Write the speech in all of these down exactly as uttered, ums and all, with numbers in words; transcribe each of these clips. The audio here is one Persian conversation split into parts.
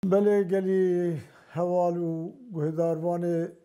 بله گلی هوال و گهداروان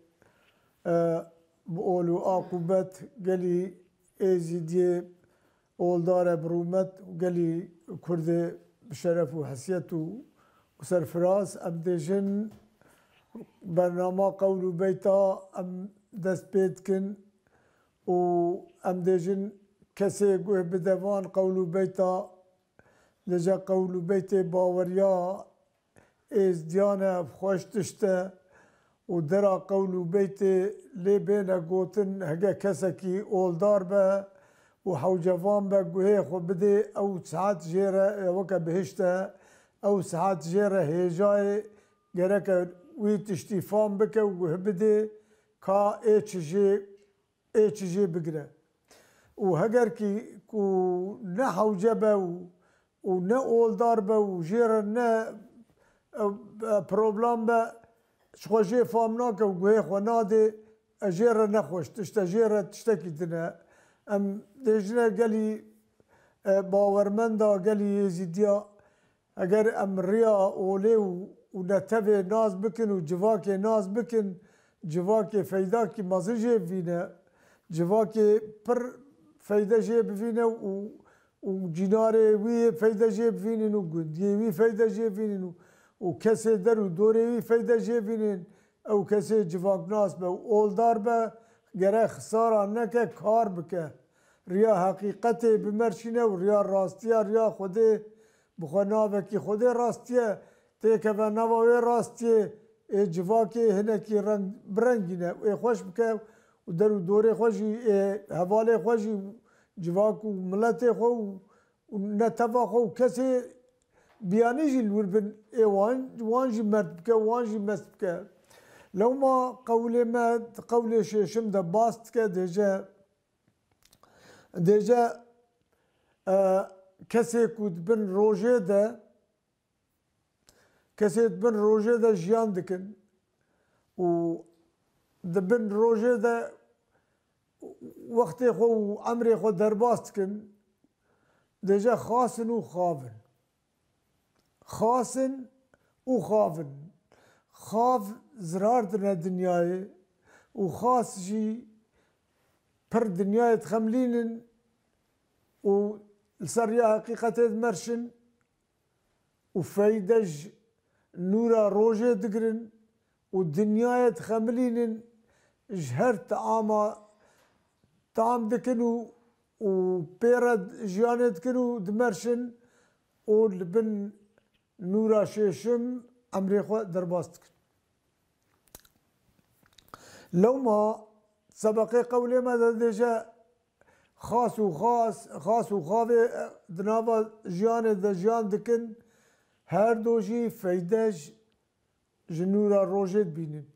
بقول و عاقبت گلی ازیدی اولدار برومت گلی کرد بشرف و حسیت و سرفراز ام دیجن برنامه قول و بیتا ام دست بید کن و ام دیجن کسی گوه بدوان قول و بیتا لجا قول و بیت باوریا از دیانه خوش دشته و درا قول و بیت لی بینه گوتن هگه کسی که اولدار به و حوجوان به گوه خو بده او ساعت جیره وکا بهشته او ساعت جیره هیجای گرک وی تشتی فام بکه و گوه بده که ایچ جی ایچ جی بگره و هگر که نه حوجه به و نه اولدار به و جیره نه پروبلم به شخوشی فام ناکه و گوه خو ناده جیره نخوش تشتا جیره تشتکی دنه ام دیجنه گلی باورمندا گلی یزیدیا اگر ام ریا اولی و نتوه ناز بکن و جواک ناز بکن جواک فیدا کی مزجه بینه جواک پر فیدا جه بینه و و جناره وی فیدا جه بینن و گندی وی فیدا جه بینن و کسی در و دوره وی فیدا جه بینن او کسی جواک ناز به اولدار به گره خسارا نکه کار بکه ریا حقیقت بمرشینه و ریا راستیه ریا خوده بخواه که خوده راستیه تیکه و نواوی راستیه جواکی هنکی رنگ برنگینه و خوش بکه و در دوره خوشی حواله خوشی جواک و ملت خو و نتفا خو کسی بیانی جی لور بن وانجی مرد بکه وانجی مست بکه لو ما قولی ما قولی ششم ده باست که دیجه دیجه کسی کود بن روژه ده کسی بن روژه ده جیان دکن و ده بن روژه ده وقتی خو عمری خو درباست کن دیجه خاصن و خاون خاصن و خاون خاف زرار دنیا دنیای و خاص جی پر دنیای تخملینن و السرية حقيقة مرشن و فايدج نورا روجه دقرن و دنيا تخملينن جهر طعاما طعام دكنو و بيرد جيانه دكنو دمرشن و لبن نورا شيشم امريخو درباستك لو ما سبقي قولي ما ديجا خاص و خاص خاص و خاوه دنابا جیان ده جیان دکن هر دوشی فیدهش جنورا روژت بینن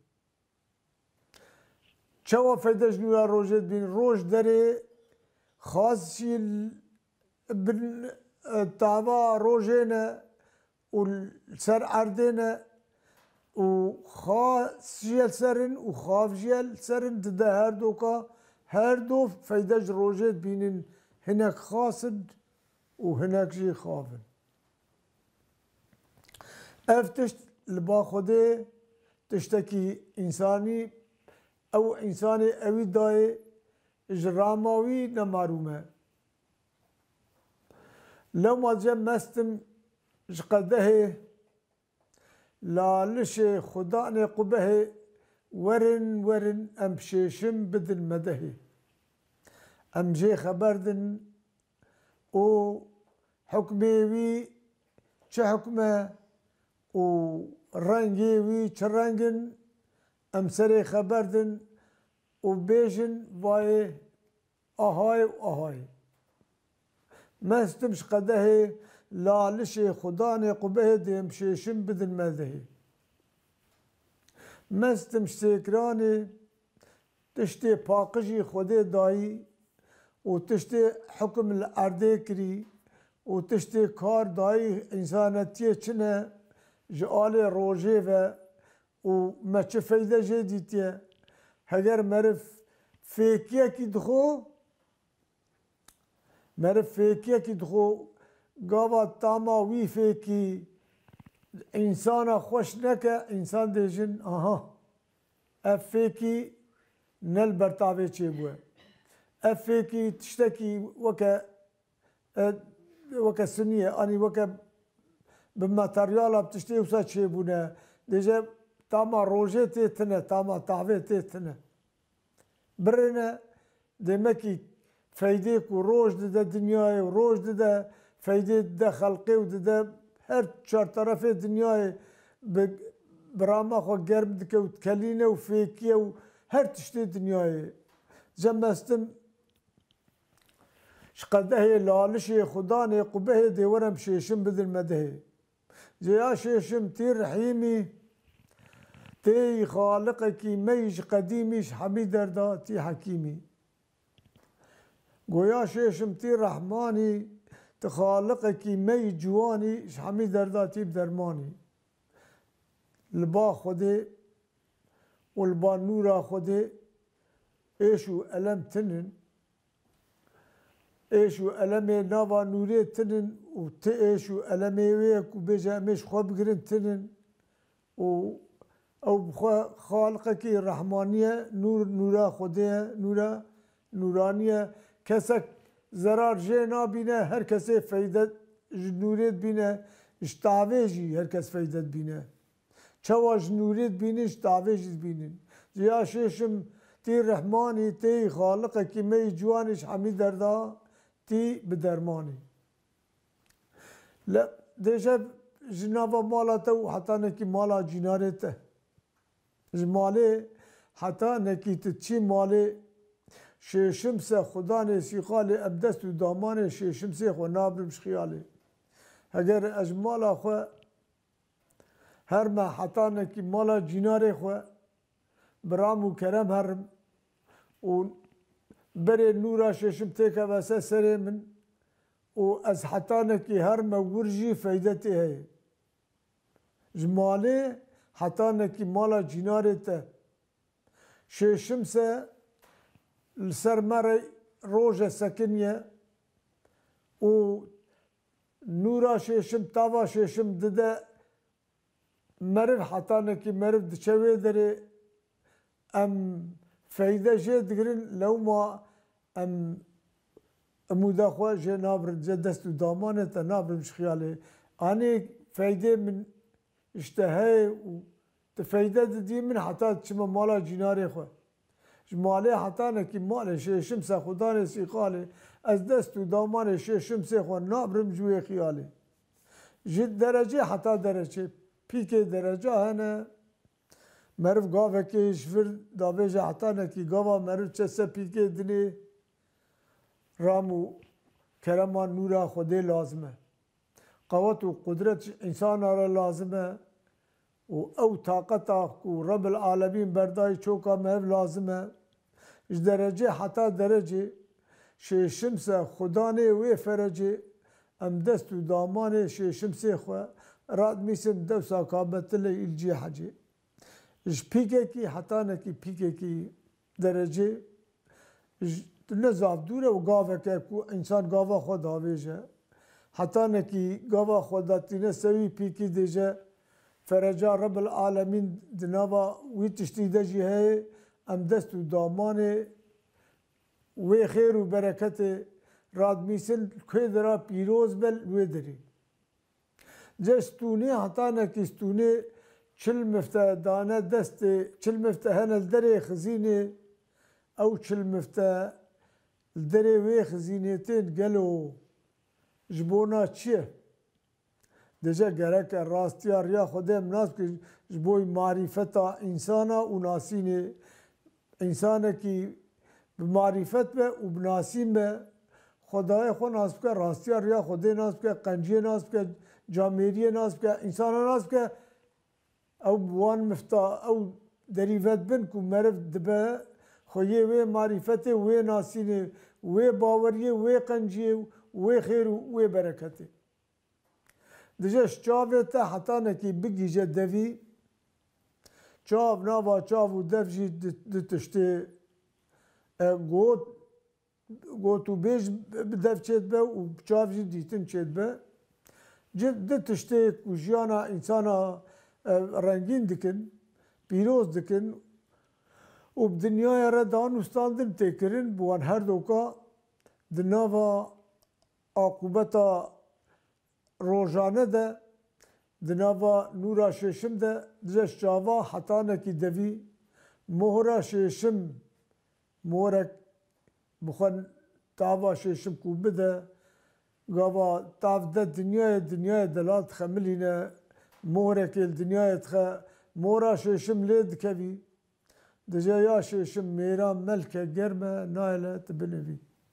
چوا فیدهش جنورا روژت بینن روش داره خاص شی بن تاوا روژینه و سر عردینه و خاص جیل سرن و خاف جیل سرن ده هر دوکا هر دو فیدهش روژت بینن هنک خاصد و هنک جی خافن افتشت لبا خوده تشتکی انسانی او انسانی اوی دای جراماوی نمارومه لو ما جم مستم جقده لالش خدا نقبه ورن ورن ام شیشم بدن مدهی ام جی خبردن او حکمی وی چه حکمه و رنگی وی چه رنگن ام سری خبردن و بیجن وای آهای و آهای مستمش قده لالش خدا نقبه دیم شیشم بدن مدهی مستم سیکرانی تشتی پاقشی خوده دایی و تشتی حکم الارده کری و تشتی کار دایی انسانتی چنه جعال روژه و و ما چه فایده جه دیتیه هگر مرف فیکیه کی دخو مرف فیکیه کی دخو گاوا تاما وی فیکی ئینسانە خۆش نەکە ئینسان دێژن ئاها ئەف فێکی نەل بەرتاوێ چێ بووە ئەف فێکی تشتێکی وەکە وەکە سنیە ئەنی وەکە bi materyala tiştê wisa çêbûne dêje tama rojê tê tune tama tavê tê tune birêne demekî feydê ku roj dide dinyayê roj dide feydê dide xelqê û dide her çarterefê dinyayê bi birama xwe germ dike û kelîne û fêkiye û her tiştê dinyayê cemestim ji qedehê lalişê xudanê qubehê dê werem şêşim bidin me dehê Ceya şêşim tî rehîmî tê xaliqekî me ji qedîmî ji hemî derda tî hekîmî goya şêşim tî rehmanî ti xaliqekî me ciwanî ji hemî derda tî dermanî li ba Xwedê û li ba nûra Xwedê êş û elem tinin êş û elemê nava nûrê tinin û ti êş û elemê wê ku bêje em ê ji xwe bigirin tinin û ew bixwe xaliqekî rehmanî ye nûr nûra Xwedê ye nûra nûranî ye kesek zerar jê nabîne her kesê feydet ji nûrê dibîne ji tavê jî herkes feydet bîne çawa ji nûrê dibînin ji tavê jî dibînin Ciya şêşim tî rehmanî tê xaliqekî me ciwanî ji hemî derda tî bi dermanî dêje ji nava mala te û hetanekî mala cînarê te ji malê hetanekî tu çî malê şêşim se xudanê sîxalê em dest û damanê şêşim sê xwe nabim ji xiyalê heger ez ji mala xwe her me hetanekî mala cînarê xwe bi ram û kerem herim û berê nûra şêşim têkeve ser serê min û ez hetanekî her me wir jî feydetê heye ji malê hetanekî mala cînarê te şêşim se li ser me re roje sekin ye û nûra şêşim tava şêşim dide meriv hetanekî meriv diçe wê derê em feyde jê digirin lewma em emûda xwe jê nabirin jê dest û damanê te nabirin ji xiyalê anî feydê min işte heye û tu feyde didî min heta çime mala cînarê xwe ji malê hetanekî malê şêşim se xudanê sîxalê ez dest û damanê şêşim sê xwe nabirim ji wê xiyalê ji derecê heta derece pîkê dereca hene meriv gavekê ji vir dabêje hetanekî gava meriv çe ser pîkê dinê ram û kerema nûra Xwedê lazim e qewet û qudret ji însana re lazim e û ew taqeta ku Rebil alemîn berdayî çoka me hev lazim e ji derecê heta derecê şêşim se xudanê wê ferecê em dest û damanê şêşim sê xwe radmîsin dewsa kabetilê îlcî hecê ji pîkekî hetanekî pîkekî derecê ne zavdûr e û gaveke ku însan gava xwe davêje hetanekî gava xwe datîne sewî pîkî dêje fereca Rebil alemîn di nava wî tiştî de jî heye em dest û damanê wê xêr û bereketê radmîsin kê dira pîroz be wê derê ce stûnê hetanekî stûnê çil mifte dane destê çil mifte hene li derê xizînê ew çil mifte li derê wê xizînê tên gelo ji bona çi ye dêje gerek e rastiya riya Xwedê em nas bike ji bo marîfeta însana û nasînê însanekî bi marîfet be û bi nasîn be Xwedayê xwe nas bike rastiya riya Xwedê nas bike qenciyê nas bike camêriyê nas bike însana nas bike ew bi wan mifta ew derîvet bin ku meriv dibe xweyê wê marîfetê wê nasînê wê baweriyê wê qenciyê wê xêr û wê bereketê dije ji çavê te hetanekî bigîje devî çav nava çav û dev jî di tiştê got got û bêj bi dev çêdibe û çav jî dîtin çêdibe جد تشتێک و ژیانە ئینسانە ڕەنگین دکن پیرۆز دکن و دنیایە رە دانوستاندن تێکردن بوان هەردووکە di nava aqubeta rojane de di nava nûra şêşim de dijeş çava hetanekî devî mohra şêşim morek bixwe tava şêşim ku bide gava tav de dinyayê dinyayê delal dixemilîne mohrekê li dinyayê dixe mora şêşim lê dikevî dije ya şêşim mêra melke germe nayê tu binivî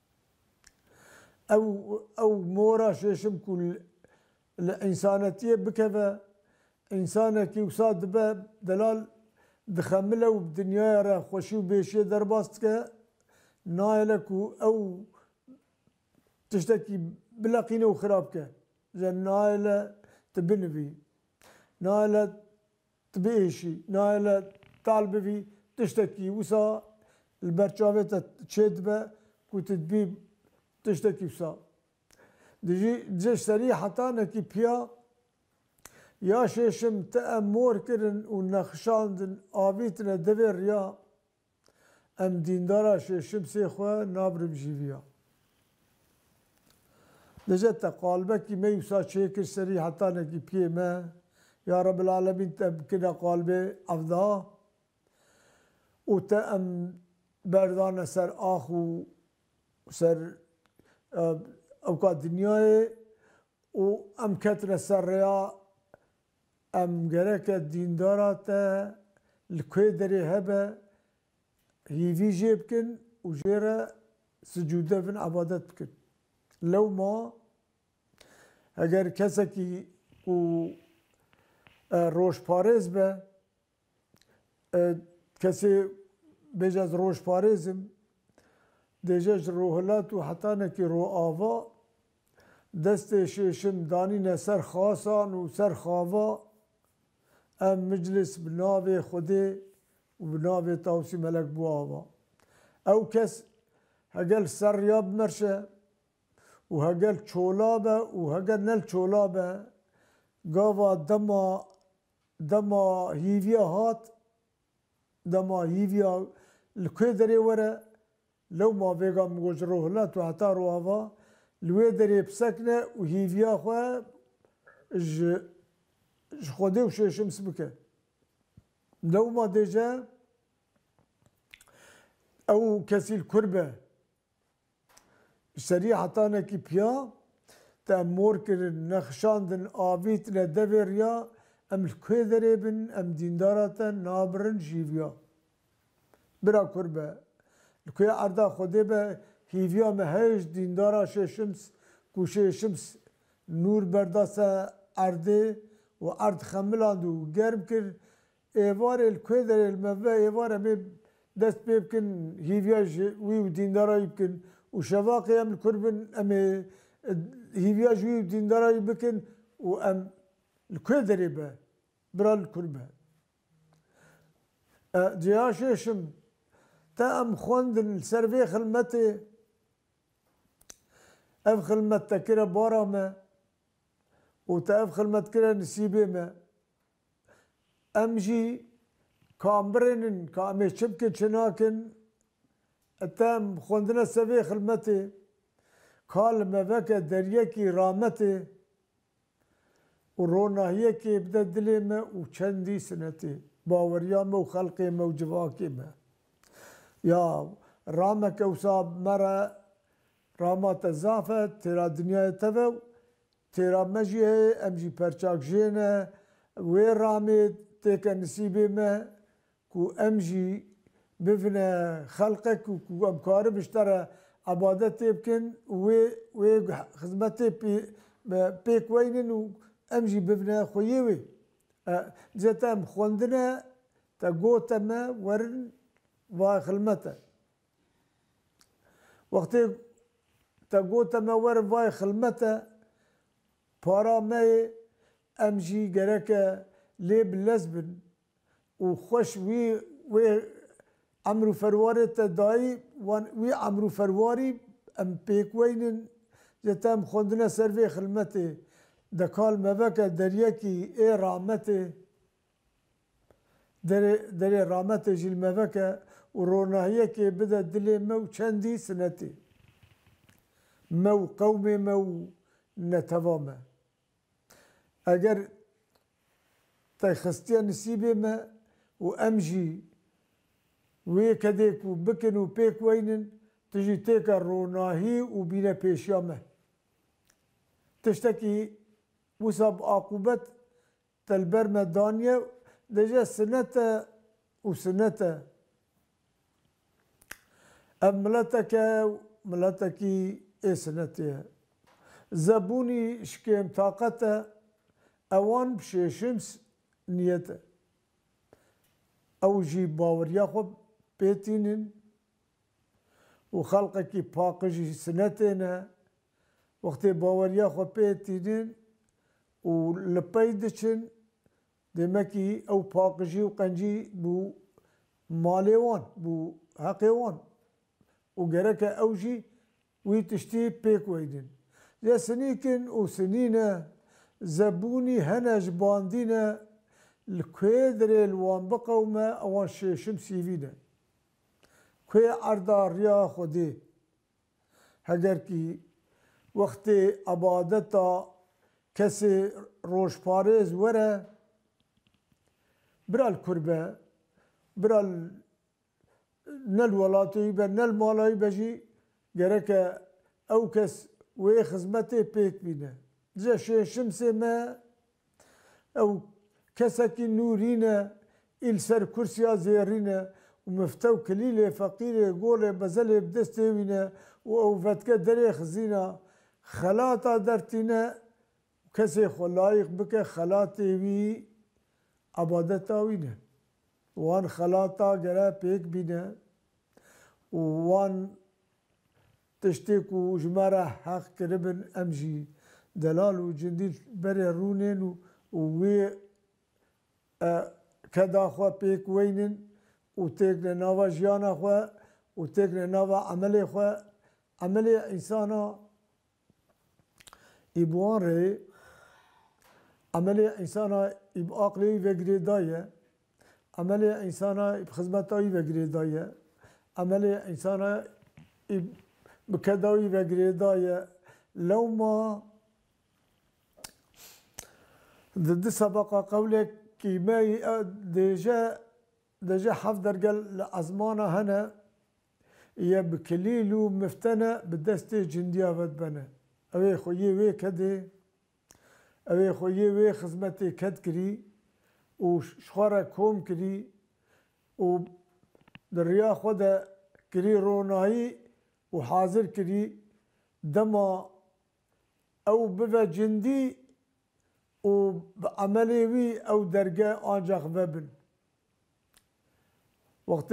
ew ew mora şêşim ku li însanetiyê bikeve însanekî wisa dibe delal dixemile û dinyaya re xweşî û bêşiyê derbas dike nayê ku ew tiştekî bileqîne û xirab bike ji nayê tu binivî nayê tu biêşî nayê tal bivî tiştekî wisa li ber çavê te çê dibe ku tu dibî tiştekî wisa dijî ji serî hetanekî piya ya şêşim te em mor kirin û nexşandin avîtine devê riya em dîndara şêşim sê xwe nabrin jîviya dije te qalbekî me wisa çêkir serî hetanekî piyê me ya Rabbil Alemîn te bikine qalbê evda û te em berdane ser ax û ser evka dinyayê û em ketine ser rêya em gereke dîndara te li kwê derê hebe hîvî jê bikin û jê re sicûde bin ebadet bikin lewma eger kesekî ku rojparêz be kesê bêje ez rojparêzim dêje ji rohilat û hetanekî roava destê şêşim danîne ser xasan û ser xava em miclis bi navê Xwedê û bi navê Tawsî melek bû ava ew kes hegel serriya bimerşe û hegel çola be û hegel nel çola be gava dema dema hîviya hat dema hîviya li kwê derê were lewma vêga min got ji rohilat û heta roava li wê derê bisekine û hîviya xwe ji ji Xwedê û şêşim bike lewma dêje ew kesî li kur be serî hetanekî piya te em mor kirin nexşandin avîtine devê riya em li kwê derê bin em dîndara te nabirin jîviya bira kur be li kwê erda Xwedê be hîviya me heye ji dîndara şêşim ku şêşim nûr berda se erdê û erd xemiland û germ kir êvarê li kwê derê li me ve êvar em ê dest pê bikin hîviya ji wî û dîndarayî bikin û şevaqê em li kur bin em ê hîviya ji wî û dîndarayî bikin û em li kwê derê be bira li kur be ciya şêşim te em xwendin li ser vê xilmetê ev xilmet te kire bara me û te ev xilmet kire nisîbê me em jî kambirênin ka em ê çi bikin çi nakin te em xwendine ser vê xilmetê ka li me veke deryekî rametê û ronahiyekê bide dilê me û çendî sinetê baweriya me û xelqê me û civakê me ya rameke wisa me re rama te zaf e têra dinyayê te ve têra me jî heye em jî perçak jêne wê ramê têke nisîbê me ku em jî bivine xelqek û ku em karib ji te re ebadetê bikin wê wê xizmetê pêk weynin û em jî bivine xweyê wê dije te em xwendine te gote me werin vay xilmete wextê te gote me werin vay xilmete para me yê em jî gereke lê bilez bin û xweş wî wê emr û ferwarê te dayî wan wî emr û ferwarî em pêk weynin ji te em xwendine ser vê xilmetê دکال مبکه دریکی ای رامته دری رامته جیل مبکه و روناهیه که بده دلی مو چندی سنتی مو قوم مو نتوامه اگر تخستیا نصیبه ما و امجی وی کدیک و بکن و پیک وینن تجی تیک روناهی و بینه پیشیامه تشتکی وصاب عقوبت تلبر مدانية دجا سنة وسنة أم ملتك ملتكي إيه سنتها زبوني شكيم طاقته أوان بشي شمس نيته أو جي باور ياخب بيتينن وخلقكي باقجي سنتنا وقت باور ياخب بيتينن ولبيدشن دمكي او باقجي وقنجي بو ماليوان بو حقيوان وقرك اوجي ويتشتي بيك ويدن يا سنيكن وسنينة زبوني هنج باندينا الكويدر الوان بقوما اوان شيشم سيفينا كوي عردار يا خدي هجركي وقت عبادتا کسی روشپارێز وەرە برال کوربە برال نەل وڵاتەوەی بە نەل ماڵایی بەژی گەرەکە ئەو کەس وێ خزمەتێ پێک بینە جە شێشم سێمە ئەو کەسێکی نورینە ئیل سەر کورسیا زێڕینە و مفتە و کلیلێ فەقیرێ گۆڵێ بەزەلێ بدەستێ وینە و ئەو ڤەتکە دەرێ خزینە خەلاتا دەرتینە کسی خلایق بکه خلاتی وی عبادتا وینه وان خلاتا گره پیک بینه وان تشتیک و جمره حق کربن امجی دلال و جندیل بره رونین و وی کدا خواه پیک وینن و تیکن ناوا جیانا خواه و تیکن ناوا عملی خواه عملی انسانا ایبوان ره عملي إنسانا يبقى وجريداية عملي إنسانا بخدمتاي وجريداية عملي إنسانا بكداوي وجريداية لو ما ضد سبقة قولك كي ما ديجا ديجا حفظ رجال أزمانة هنا يا بكليلو مفتنة بدستي جنديا ودبنا أوي خوي وي كده اوی خویی وی خدمتی کد کری و شخواره کوم کری و دریا خود کری رونایی و حاضر کری دما او بو جندی و عملی وی او درگاه آنجاق وبن وقت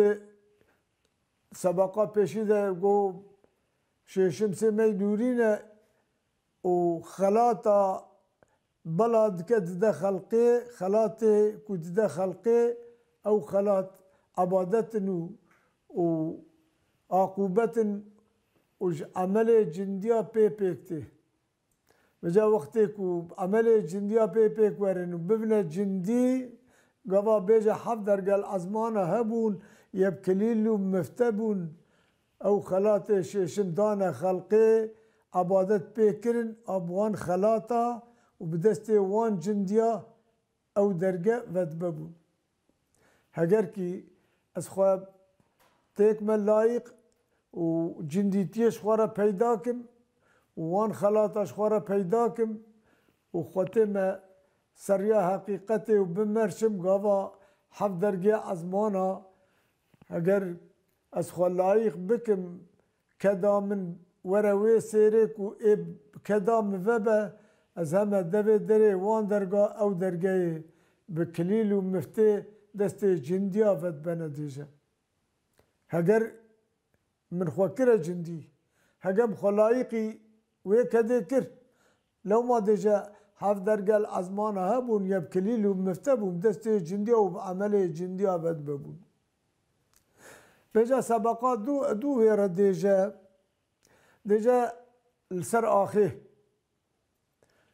سبقا پیشیده گو ششم سمی دورینه و خلاطا بلاد كد خلقي خلاتي كد خلقي او خلات عبادتن و عقوبتن و عمل جنديا بي بيكتي وجا وقتي كو عمل جنديا بي بيك ورن ببنى جندي قبا بيجا حفدر قال ازمانه هبون يبكليلو مفتبون او خلاتي شمدانه خلقي عبادت بيكرن ابوان خلاتا وبدستي وان جنديا او درجة ودببو هجر كي اسخواب تيك من لايق وجندي تيش خورا بيداكم وان خلاطاش خورا بيداكم وخوتما سريا حقيقتي وبمرشم قابا حف درجة ازمانا هجر اسخوا لايق بكم كدا من وروي سيرك و كدا مفبه از همه دوی دره وان درگاه او درگاه بکلیل و مفته دست جندیا ود بنا دیجه هگر من خوکر جندی هگم خلایقی وی کده کر لو ما دیجه هف درگاه ازمان ها بون یب کلیل و مفته بون دست جندیا و عمل جندیا ود ببون بجا سبقات دو دو ویره دیجه دیجه لسر آخه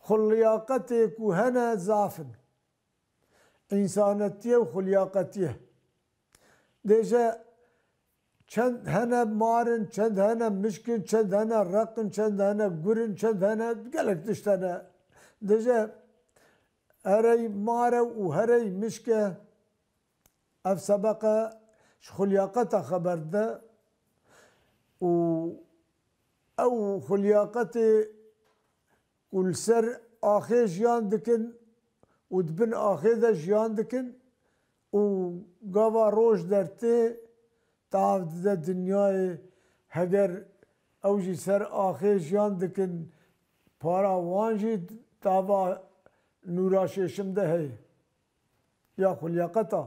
خلیاقتی که هنه ضعفن انسانیتیه و خلیاقتیه دیجه چند هنه مارن چند هنه مشکن چند هنه رقن چند هنه گرن چند هنه گلک تشتنه دیجه هرای ماره و هرای مشکه اف سبقه خلیاقت خبر ده و او خلیاقت کل سر آخه جیان دکن و دبن آخه ده جیان دکن و گاوا روش درته تاو ده دنیای هگر اوجی سر آخه جیان دکن پارا وانجی تاوا نورا ششم ده هی یا خلیاقتا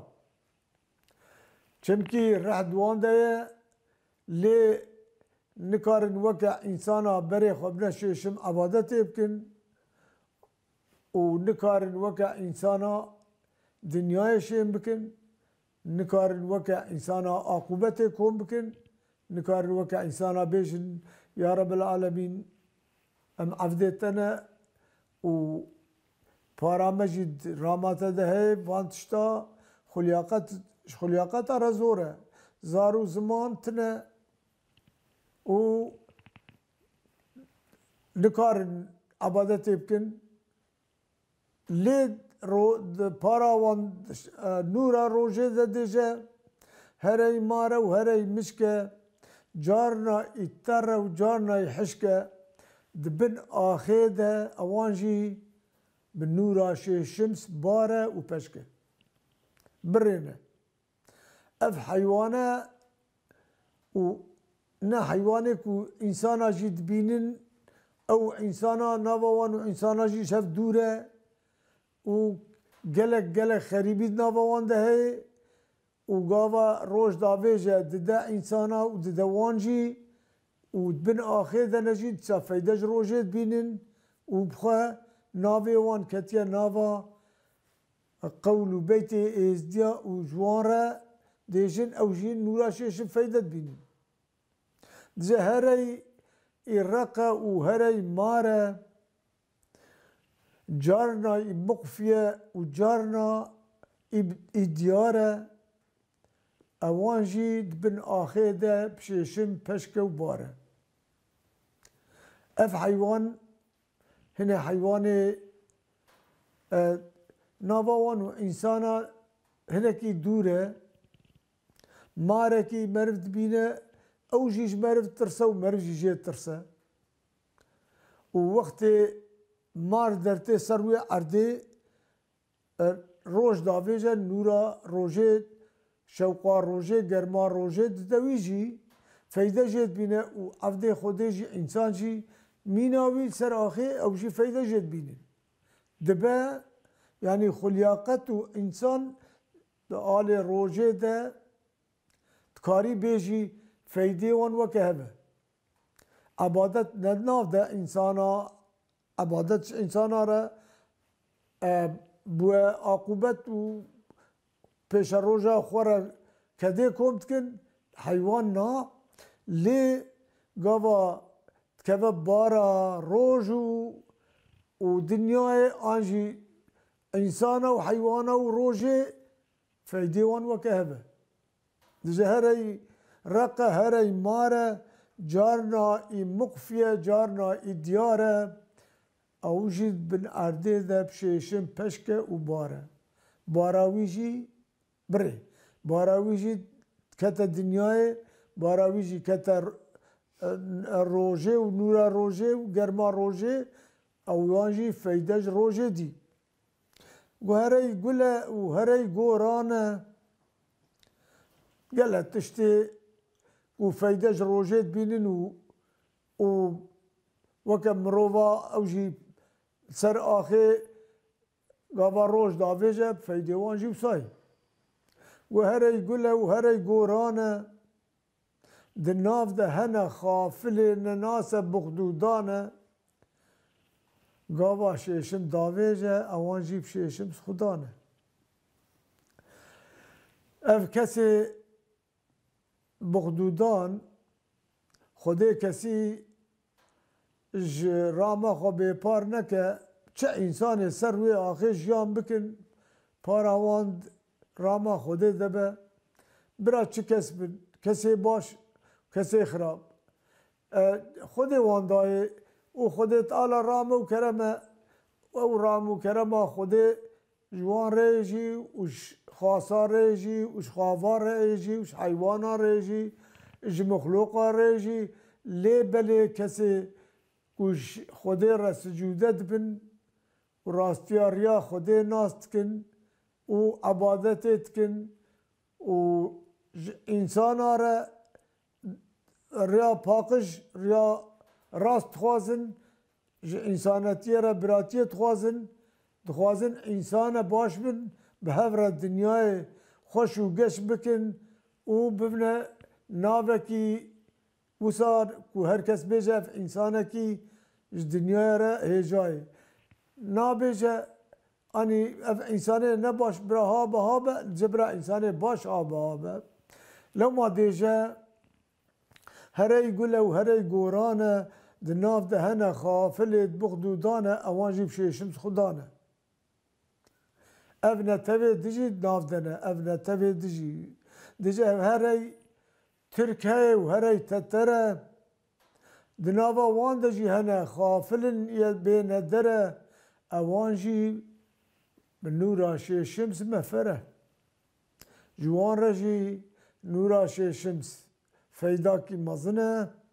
چمکی رهدوان ده لی نکارن وکا انسانا بری خبنا ششم عبادت بکن و نکارن وکا انسانا دنیای شیم بکن نکارن وکا انسانا عاقبت کن بکن نکارن وکا انسانا بیشن یا رب العالمین ام عفدتنا و پارا مجید رامات ده وانتشتا خلیاقت خلیاقت را زوره زارو زمان تنه و نکارن عبادت بکن لید رو پارا وان نورا روژه ده دیجه هرای ماره و هرای مشکه جارنا ایتره و جارنا حشکه دبن آخه ده اوانجی به نورا شمس باره و پشکه برینه اف حیوانه و نه حیوانه که انسانا جید بینن او انسانا نووان و انسانا جی شف دوره و گلک گلک خریبید نووان ده و گاوا روش داویجه دده انسانا و دده وانجی و بن آخر ده نجید چه فیدج روشید بینن و بخواه ناوی وان کتیا ناوا قول و بیت ازدیا و جواره دیجن او جین نورا شیشن فیدت بینن دیجه هرای ایرقه و هرای ماره جارنا مقفیه و جارنا ایدیاره اوانجی بن آخر ده بشیشن پشکه و باره اف حیوان هنه حیوان ناوان و انسانا هنه کی دوره ماره کی مرد بینه او جیش مرد ترسه و مرد جیش ترسه و وقت مار درته سروی عرده روش داویجه نورا روژه شوقا روژه گرما روژه دویجی فیده جید بینه و عفده خوده جی انسان جی میناوی سر آخه او جی فیده جید بینه دبه یعنی خلیاقت و انسان ده آل روژه ده کاری بیجی فیده وان وکه هبه عبادت ندناف ده انسانا عبادت انسانا را بو عاقبت و پیش روژه خورا کده کمت کن حیوان نا لی گاوا که بارا روژ و دنیای آنجی انسان و حیوان و روژه فیدیوان وکه هبه دیجه هرای رقه هرای ماره جارنا ای مقفیه جارنا ای دیاره او جید بن ارده ده بشیشن پشکه و باره باراوی جی بره باراوی جی کتا دنیای باراوی جی کتا روژه و نورا روژه و گرما روژه او یانجی فیدج روژه دی و هرای گله و هرای گورانه گله تشتی و فیدج روژه بینن و و وکم مروفا اوجی سر آخه گاوا روش داویجه فیده وانجی بسای و هرای گله و هرای گورانه ده ناف ده هنه خافل نناس بخدودانه گاوا شیشم داویجه اوانجی بشیشم خدانه اف کسی بخدودان خودی کسی رامه خو بیپار نکه چه انسان سر روی آخر جیان بکن پاراوان راما خوده دبه برا چه کس بن کسی باش کسی خراب خود واندای او خودت آلا رام و کرمه او رام و کرمه خوده جوان ریجی وش خاصا ریجی وش خاوار ریجی وش حیوانا ریجی اج مخلوقا ریجی لی بلی کسی وش خوده را سجودت بن و راستیاریا خوده ناست کن و عبادتت کن و انسان را ریا پاکش ریا راست خوازن انسانیتی را براتیت خوازن دخوازن انسان باش بن به هفر دنیای خوش و گش بکن و ببنه ناوکی وصار کو هر کس بیجه انسانه کی دنیای را هجای نابیجه آنی اف انسانه نباش برا ها به ها به جبرا انسانه باش ها به ها به لو ما دیجه هره گله و هره گورانه دناف دهنه خافلت بخدودانه اوانجی بشیشمس خدانه اف نتوی دیجی ناف دنه اف نتوی دیجی دیجه هره ترکه و هره تتره دناف وان دیجی هنه خافلن بین دره اوانجی نورا شیشمس مفره جوان رجی نورا شیشمس فیدا کی مزنه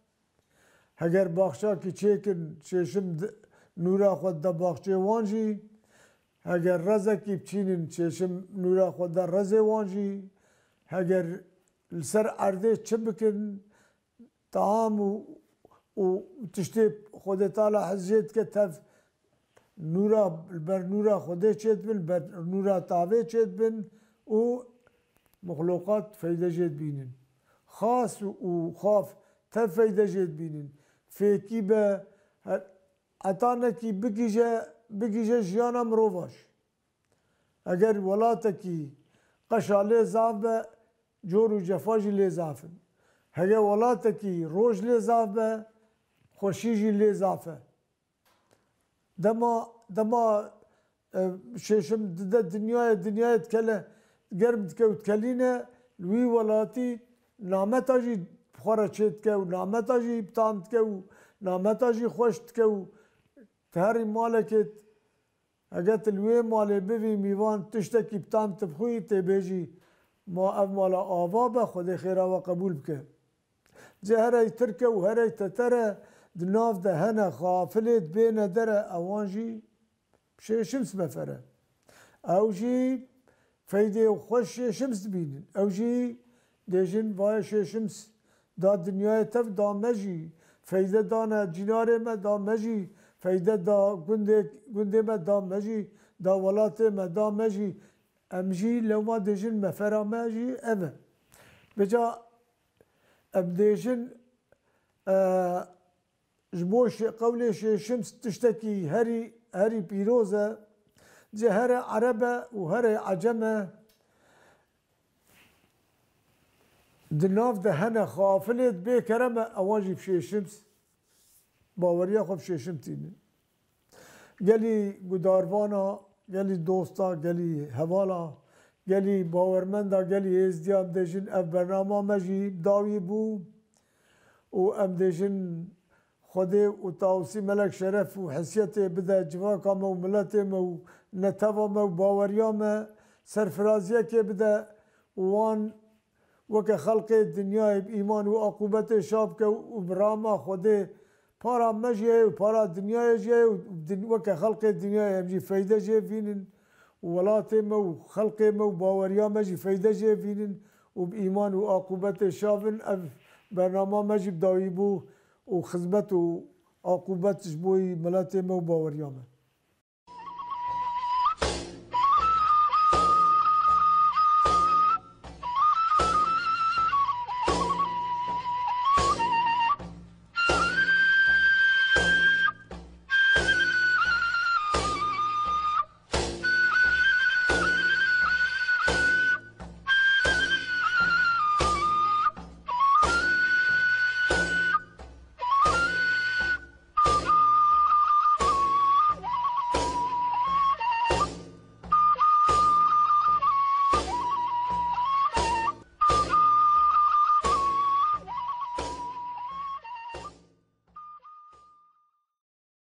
اگر باخشا کی چیکن چشم نورا خود دا باخچه وانجی اگر رزه کی بچینن چشم نورا خود دا رزه وانجی اگر سر عرده چه بکن طعام و, و تشتی خود تعالی حزیت که تف نورا بر نورا خوده چید بن بر نورا تاوه چید بن و مخلوقات فیده جید بینن خاص و خاف تفیده جید بینن فیکی به اتانه کی بگیجه بگیجه جیانا مروواش اگر ولاته کی قشا لیزاف به جور و جفاجی لیزافن اگر ولاته کی روش لیزاف به خوشیجی لیزافه دما دما ششم د دنیای دنیای تکله گرم تکوت کلینه لوی ولاتی نامتاجی بخورا چید که و نامتاجی بتامت که و نامتاجی خوشت که و تهری مالکت اگر تلوی مالی بوی میوان تشتکی بتامت بخوی تبیجی ما اف مالا آوا به خود خیره و قبول بکه جه هره ترکه و هره تتره دناف ده هنه خافلت بین دره اوانجی شمس مفره او جی فیده و خوش شمس بینن او جی دیجن وای شمس دا دنیای تف دا مجی فیده دانه جناره ما دا مجی فیده دا گنده گنده ما دا مجی دا ولات ما دا مجی امجی لو ما دیجن مفره مجی امه بجا ام دیجن جبوش قولي شمس تشتكي هري هري بيروزة جه هري عربة وهري عجمة دناف ده هنا خافلت بي كرمة اواجي بشي شمس باوريا خب شي شمتين قالي قداروانا قالي دوستا قالي هوالا قالي باورمندا قالي ازدياب دجن اف برنامه مجي داوي بو و ام دجن خودی و تاوسی ملک شرف و حسیت بده جواکا ما و ملت ما و نتوا ما و باوریا ما سرفرازیه که بده وان وک خلق دنیای ایمان و عقوبت شاب که و براما خودی پارا مجیه و پارا دنیای جیه و وک خلق دنیای همجی فیده جیه فینن و ولات ما و خلق ما و باوریا مجی فیده جیه فینن و ایمان و عقوبت شابن برنامه مجی بدایی بو و خدمت و عقوبت بوی ملت ما و باوریامه